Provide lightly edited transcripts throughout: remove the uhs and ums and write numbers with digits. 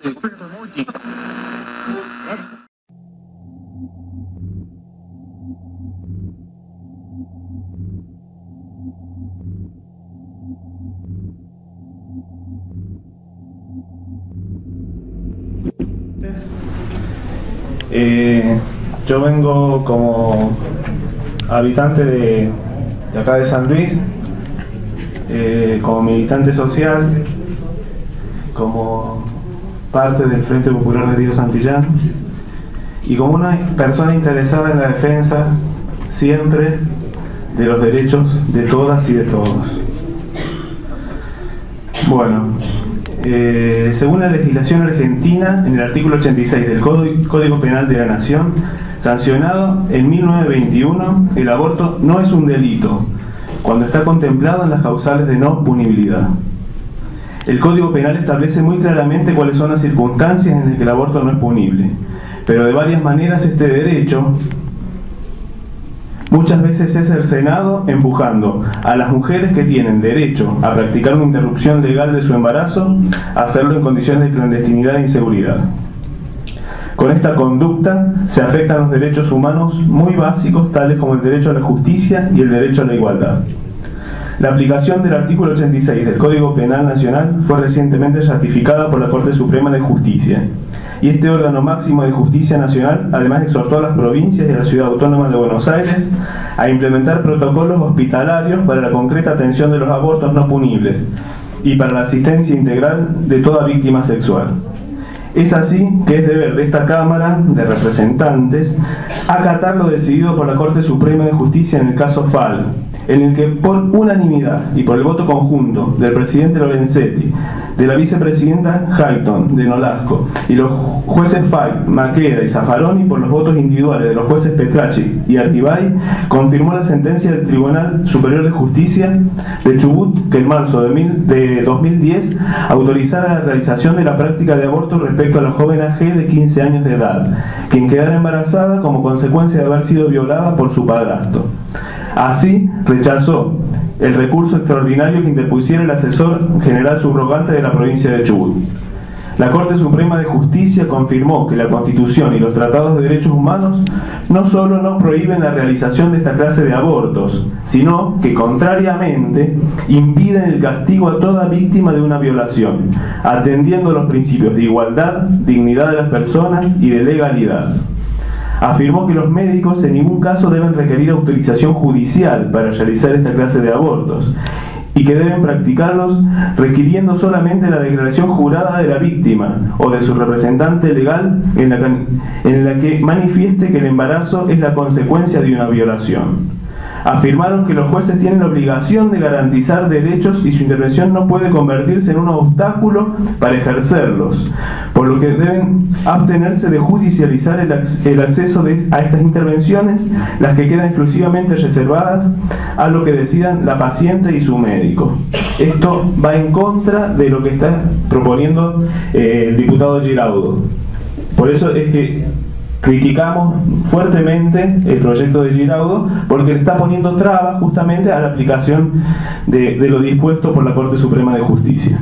Yo vengo como habitante de acá de San Luis, como militante social, como parte del Frente Popular de Río Santillán y como una persona interesada en la defensa siempre de los derechos de todas y de todos. Bueno, según la legislación argentina, en el artículo 86 del Código Penal de la Nación, sancionado en 1921, el aborto no es un delito cuando está contemplado en las causales de no punibilidad. El Código Penal establece muy claramente cuáles son las circunstancias en las que el aborto no es punible, pero de varias maneras este derecho muchas veces es cercenado, empujando a las mujeres que tienen derecho a practicar una interrupción legal de su embarazo a hacerlo en condiciones de clandestinidad e inseguridad. Con esta conducta se afectan los derechos humanos muy básicos, tales como el derecho a la justicia y el derecho a la igualdad. La aplicación del artículo 86 del Código Penal Nacional fue recientemente ratificada por la Corte Suprema de Justicia, y este órgano máximo de justicia nacional además exhortó a las provincias y a la Ciudad Autónoma de Buenos Aires a implementar protocolos hospitalarios para la concreta atención de los abortos no punibles y para la asistencia integral de toda víctima sexual. Es así que es deber de esta Cámara de Representantes acatar lo decidido por la Corte Suprema de Justicia en el caso Fall, en el que por unanimidad y por el voto conjunto del presidente Lorenzetti, de la vicepresidenta Hayton de Nolasco y los jueces Fay, Maqueda y Zaffaroni, por los votos individuales de los jueces Petracci y Argibay, confirmó la sentencia del Tribunal Superior de Justicia de Chubut que en marzo de 2010 autorizara la realización de la práctica de aborto respecto a la joven AG de 15 años de edad, quien quedara embarazada como consecuencia de haber sido violada por su padrastro. Así, rechazó el recurso extraordinario que interpusiera el asesor general subrogante de la provincia de Chubut. La Corte Suprema de Justicia confirmó que la Constitución y los tratados de derechos humanos no solo no prohíben la realización de esta clase de abortos, sino que, contrariamente, impiden el castigo a toda víctima de una violación, atendiendo los principios de igualdad, dignidad de las personas y de legalidad. Afirmó que los médicos en ningún caso deben requerir autorización judicial para realizar esta clase de abortos y que deben practicarlos requiriendo solamente la declaración jurada de la víctima o de su representante legal en la que manifieste que el embarazo es la consecuencia de una violación. Afirmaron que los jueces tienen la obligación de garantizar derechos y su intervención no puede convertirse en un obstáculo para ejercerlos, por lo que deben abstenerse de judicializar el acceso a estas intervenciones, las que quedan exclusivamente reservadas a lo que decidan la paciente y su médico. Esto va en contra de lo que está proponiendo el diputado Giraudo. Por eso es que criticamos fuertemente el proyecto de Giraudo, porque le está poniendo trabas justamente a la aplicación de lo dispuesto por la Corte Suprema de Justicia.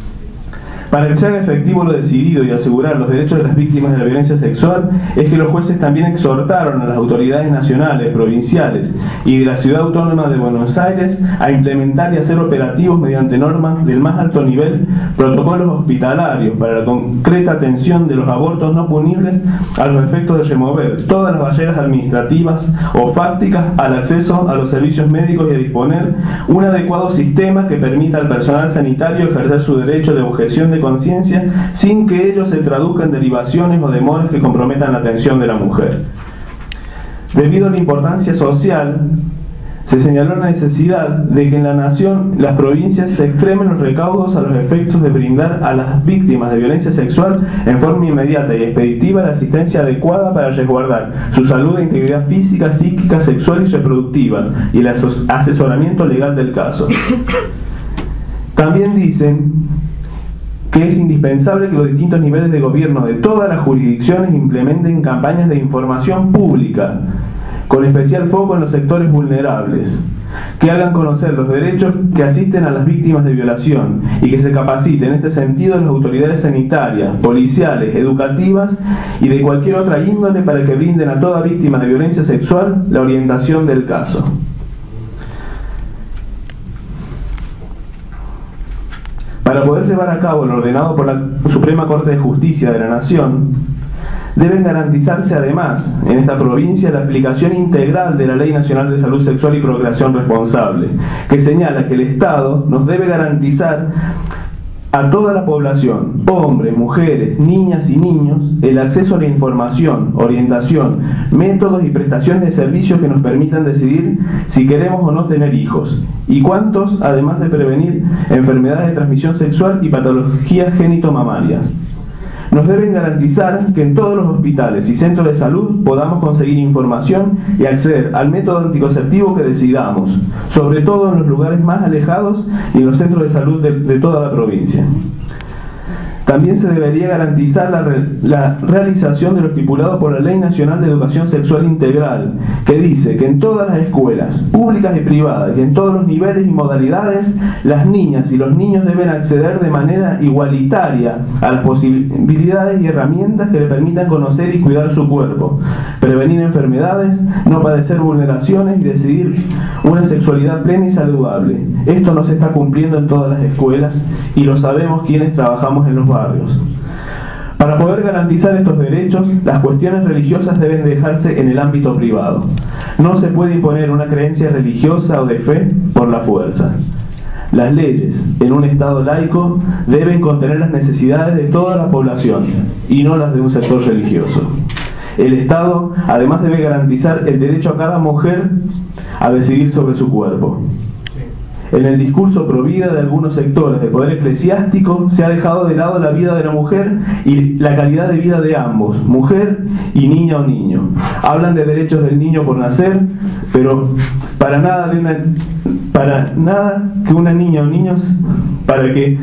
Para que se haga efectivo lo decidido y asegurar los derechos de las víctimas de la violencia sexual, es que los jueces también exhortaron a las autoridades nacionales, provinciales y de la Ciudad Autónoma de Buenos Aires a implementar y hacer operativos mediante normas del más alto nivel protocolos hospitalarios para la concreta atención de los abortos no punibles, a los efectos de remover todas las barreras administrativas o fácticas al acceso a los servicios médicos y a disponer un adecuado sistema que permita al personal sanitario ejercer su derecho de objeción de conciencia sin que ello se traduzca en derivaciones o demoras que comprometan la atención de la mujer. Debido a la importancia social, se señaló la necesidad de que en la nación las provincias se extremen los recaudos a los efectos de brindar a las víctimas de violencia sexual en forma inmediata y expeditiva la asistencia adecuada para resguardar su salud e integridad física, psíquica, sexual y reproductiva y el asesoramiento legal del caso. También dicen que es indispensable que los distintos niveles de gobierno de todas las jurisdicciones implementen campañas de información pública con especial foco en los sectores vulnerables, que hagan conocer los derechos que asisten a las víctimas de violación y que se capaciten en este sentido las autoridades sanitarias, policiales, educativas y de cualquier otra índole para que brinden a toda víctima de violencia sexual la orientación del caso. Para poder llevar a cabo lo ordenado por la Suprema Corte de Justicia de la Nación, deben garantizarse además en esta provincia la aplicación integral de la Ley Nacional de Salud Sexual y Procreación Responsable, que señala que el Estado nos debe garantizar a toda la población, hombres, mujeres, niñas y niños, el acceso a la información, orientación, métodos y prestaciones de servicios que nos permitan decidir si queremos o no tener hijos, y cuántos, además de prevenir enfermedades de transmisión sexual y patologías génito-mamarias. Nos deben garantizar que en todos los hospitales y centros de salud podamos conseguir información y acceder al método anticonceptivo que decidamos, sobre todo en los lugares más alejados y en los centros de salud de toda la provincia. También se debería garantizar la realización de lo estipulado por la Ley Nacional de Educación Sexual Integral, que dice que en todas las escuelas, públicas y privadas, y en todos los niveles y modalidades, las niñas y los niños deben acceder de manera igualitaria a las posibilidades y herramientas que le permitan conocer y cuidar su cuerpo, prevenir enfermedades, no padecer vulneraciones y decidir una sexualidad plena y saludable. Esto no se está cumpliendo en todas las escuelas y lo sabemos quienes trabajamos en los barrios. Para poder garantizar estos derechos, las cuestiones religiosas deben dejarse en el ámbito privado. No se puede imponer una creencia religiosa o de fe por la fuerza. Las leyes en un Estado laico deben contener las necesidades de toda la población y no las de un sector religioso. El Estado además debe garantizar el derecho a cada mujer a decidir sobre su cuerpo. En el discurso pro vida de algunos sectores del poder eclesiástico se ha dejado de lado la vida de la mujer y la calidad de vida de ambos, mujer y niña o niño. Hablan de derechos del niño por nacer, pero para nada que una niña o niños, para que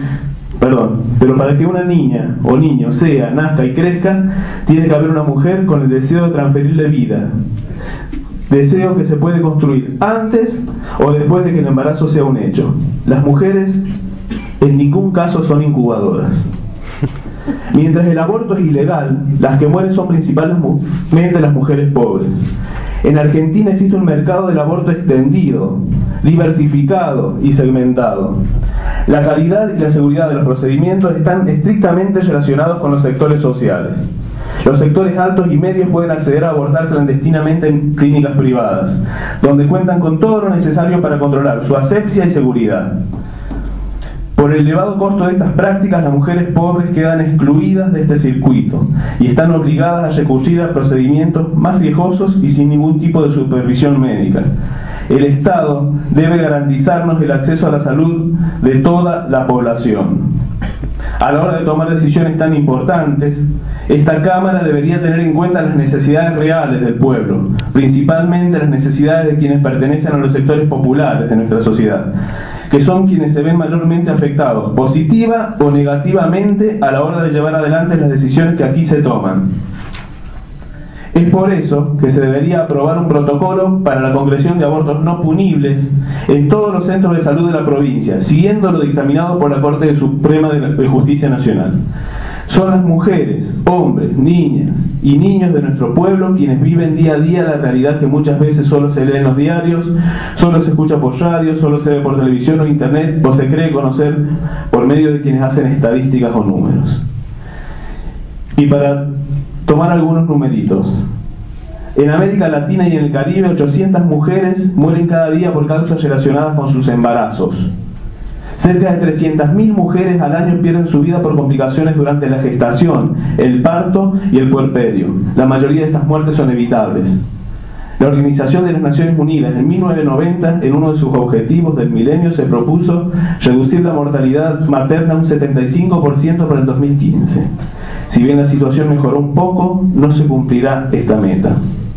una niña o niño nazca y crezca, tiene que haber una mujer con el deseo de transferirle vida. Deseo que se puede construir antes o después de que el embarazo sea un hecho. Las mujeres en ningún caso son incubadoras. Mientras el aborto es ilegal, las que mueren son principalmente las mujeres pobres. En Argentina existe un mercado del aborto extendido, diversificado y segmentado. La calidad y la seguridad de los procedimientos están estrictamente relacionados con los sectores sociales. Los sectores altos y medios pueden acceder a abortar clandestinamente en clínicas privadas, donde cuentan con todo lo necesario para controlar su asepsia y seguridad. Por el elevado costo de estas prácticas, las mujeres pobres quedan excluidas de este circuito y están obligadas a recurrir a procedimientos más riesgosos y sin ningún tipo de supervisión médica. El Estado debe garantizarnos el acceso a la salud de toda la población. A la hora de tomar decisiones tan importantes, esta Cámara debería tener en cuenta las necesidades reales del pueblo, principalmente las necesidades de quienes pertenecen a los sectores populares de nuestra sociedad, que son quienes se ven mayormente afectados, positiva o negativamente, a la hora de llevar adelante las decisiones que aquí se toman. Es por eso que se debería aprobar un protocolo para la concreción de abortos no punibles en todos los centros de salud de la provincia, siguiendo lo dictaminado por la Corte Suprema de Justicia Nacional. Son las mujeres, hombres, niñas y niños de nuestro pueblo quienes viven día a día la realidad que muchas veces solo se lee en los diarios, solo se escucha por radio, solo se ve por televisión o internet, o se cree conocer por medio de quienes hacen estadísticas o números. Y para tomar algunos numeritos. En América Latina y en el Caribe, 800 mujeres mueren cada día por causas relacionadas con sus embarazos. Cerca de 300.000 mujeres al año pierden su vida por complicaciones durante la gestación, el parto y el puerperio. La mayoría de estas muertes son evitables. La Organización de las Naciones Unidas en 1990, en uno de sus objetivos del milenio, se propuso reducir la mortalidad materna un 75% para el 2015. Si bien la situación mejoró un poco, no se cumplirá esta meta.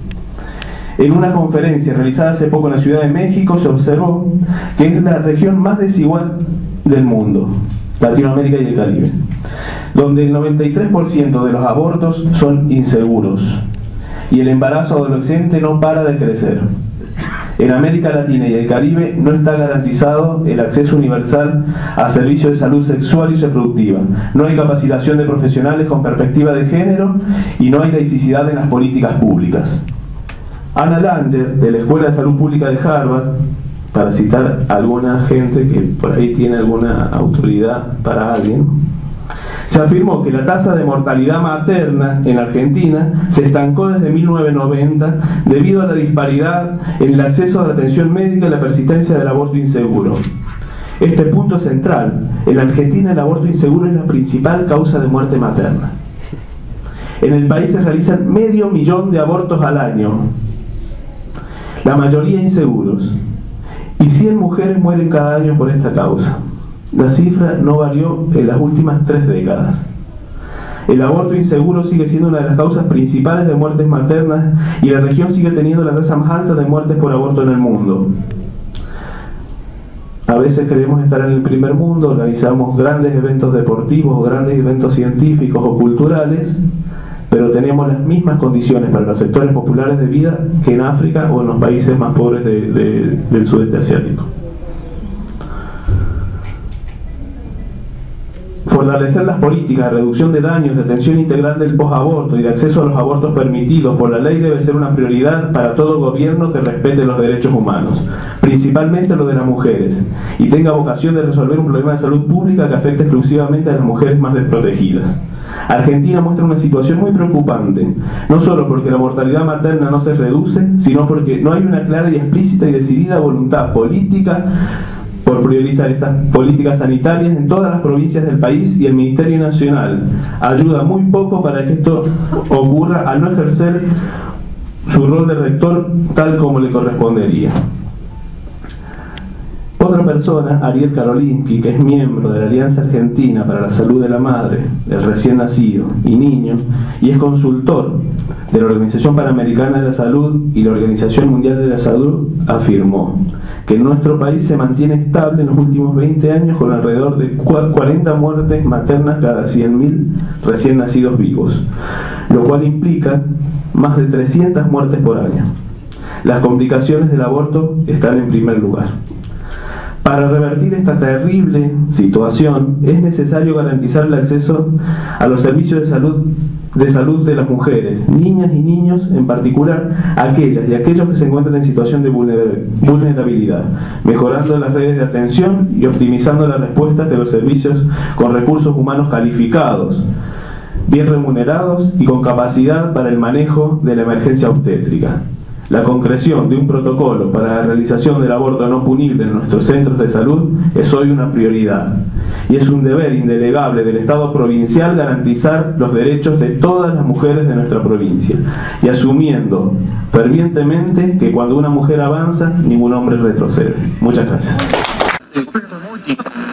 En una conferencia realizada hace poco en la Ciudad de México se observó que es la región más desigual del mundo, Latinoamérica y el Caribe, donde el 93% de los abortos son inseguros y el embarazo adolescente no para de crecer. En América Latina y el Caribe no está garantizado el acceso universal a servicios de salud sexual y reproductiva. No hay capacitación de profesionales con perspectiva de género y no hay laicidad en las políticas públicas. Anna Langer, de la Escuela de Salud Pública de Harvard, para citar a alguna gente que por ahí tiene alguna autoridad para alguien, se afirmó que la tasa de mortalidad materna en Argentina se estancó desde 1990 debido a la disparidad en el acceso a la atención médica y la persistencia del aborto inseguro. Este punto es central. En Argentina el aborto inseguro es la principal causa de muerte materna. En el país se realizan 500.000 de abortos al año, la mayoría inseguros, y 100 mujeres mueren cada año por esta causa. La cifra no varió en las últimas 3 décadas. El aborto inseguro sigue siendo una de las causas principales de muertes maternas y la región sigue teniendo la tasa más alta de muertes por aborto en el mundo. A veces creemos estar en el primer mundo, organizamos grandes eventos deportivos o grandes eventos científicos o culturales, pero tenemos las mismas condiciones para los sectores populares de vida que en África o en los países más pobres del sudeste asiático. Fortalecer las políticas de reducción de daños, de atención integral del posaborto y de acceso a los abortos permitidos por la ley debe ser una prioridad para todo gobierno que respete los derechos humanos, principalmente los de las mujeres, y tenga vocación de resolver un problema de salud pública que afecte exclusivamente a las mujeres más desprotegidas. Argentina muestra una situación muy preocupante, no solo porque la mortalidad materna no se reduce, sino porque no hay una clara y explícita y decidida voluntad política por priorizar estas políticas sanitarias en todas las provincias del país, y el Ministerio Nacional ayuda muy poco para que esto ocurra al no ejercer su rol de rector tal como le correspondería. Otra persona, Ariel Karolinsky, que es miembro de la Alianza Argentina para la Salud de la Madre, del recién nacido y niño, y es consultor de la Organización Panamericana de la Salud y la Organización Mundial de la Salud, afirmó que en nuestro país se mantiene estable en los últimos 20 años con alrededor de 40 muertes maternas cada 100.000 recién nacidos vivos, lo cual implica más de 300 muertes por año. Las complicaciones del aborto están en primer lugar. Para revertir esta terrible situación es necesario garantizar el acceso a los servicios de salud de las mujeres, niñas y niños, en particular aquellas y aquellos que se encuentran en situación de vulnerabilidad, mejorando las redes de atención y optimizando las respuestas de los servicios con recursos humanos calificados, bien remunerados y con capacidad para el manejo de la emergencia obstétrica. La concreción de un protocolo para la realización del aborto no punible en nuestros centros de salud es hoy una prioridad, y es un deber indelegable del Estado provincial garantizar los derechos de todas las mujeres de nuestra provincia, y asumiendo fervientemente que cuando una mujer avanza, ningún hombre retrocede. Muchas gracias.